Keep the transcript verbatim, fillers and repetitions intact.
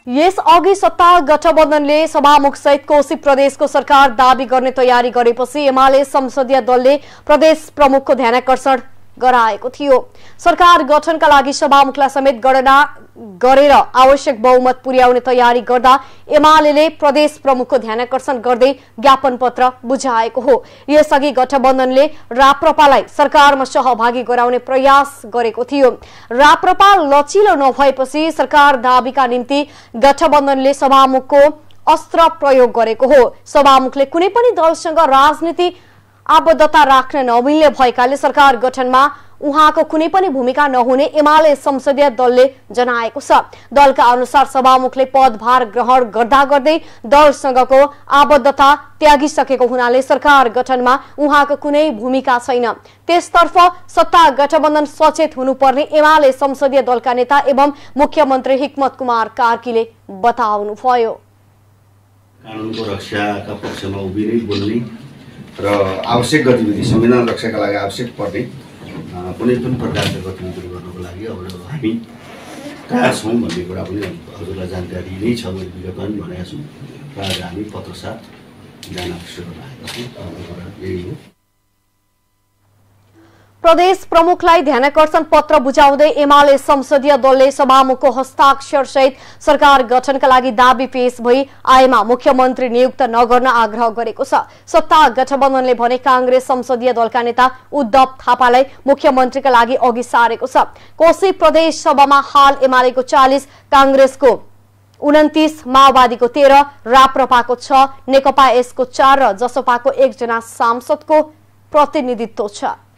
यस अघि सत्ता गठबन्धनले सभामुख सहित कोशी प्रदेशको सरकार दाबी गर्ने तयारी गरेपछि एमाले संसदीय दलले प्रदेश प्रमुखको ध्यानाकर्षण गराएको थियो। सरकार गठनका लागि सभामुखलाई समेत गणना गरेर आवश्यक बहुमत पुर्याउने तयारी गर्दा एमालेले प्रदेश प्रमुखको ध्यानाकर्षण गर्दै ज्ञापन पत्र बुझाएको हो। यसअघि गठबन्धनले राप्रपालाई सरकारमा सहभागी गराउने प्रयास गरेको थियो। राप्रपा लचिलो नभएपछि सरकार दाबीका निम्ति गठबन्धनले सभामुखको अस्त्र प्रयोग गरेको हो। सभामुखले कुनै पनि दलसँग राजनीति आबद्धता राख्न नमिल्ने भएकाले सरकार गठनमा उहाँको कुनै पनि भूमिका नहुने एमाले संसदीय दलले जनाएको छ। दलका अनुसार सभामुखले पदभार ग्रहण गर्दा गर्दै दलसँगको आबद्धता त्यागिसकेको हुनाले सरकार गठनमा उहाँको कुनै भूमिका छैन। त्यसतर्फ सत्ता गठबन्धन सचेत हुनुपर्ने एमाले संसदीय दलका नेता एवं मुख्यमन्त्री हिक्मत कुमार कार्कीले बताउनुभयो। कानुनको रक्षाका पक्षमा उभिने बोल्ने र आवश्यक गतिविधि संविधान रक्षाका लागि आवश्यक पर्ने कुनै पनि प्रकारका गतिविधि गर्नको लागि अब हामी तयार छौँ भन्ने कुरा पनि हजुरलाई जानकारी नै छ। मैले विगतमा पनि भनेको छु र आज हामी पत्रसाथ जान आवश्यक लागेको छ। यही हो। प्रदेश प्रमुखलाई ध्यानाकर्षण पत्र बुझाउँदै एमाले संसदीय दलले सभामुखको हस्ताक्षर सहित सरकार गठनका लागि दाबी पेश भई आएमा मुख्यमन्त्री नियुक्त नगर्न आग्रह गरेको छ। सत्ता गठबन्धनले भने कांग्रेस संसदीय दलका नेता उद्धव थापालाई मुख्यमन्त्रीका लागि अघि सारेको छ। कोशी प्रदेश सभामा हाल एमालेको चालीस, कांग्रेसको उन्तीस, माओवादीको तेह्र, राप्रपाको छ, नेकपा यसको चार र जसपाको एकजना सांसदको प्रतिनिधित्व छ।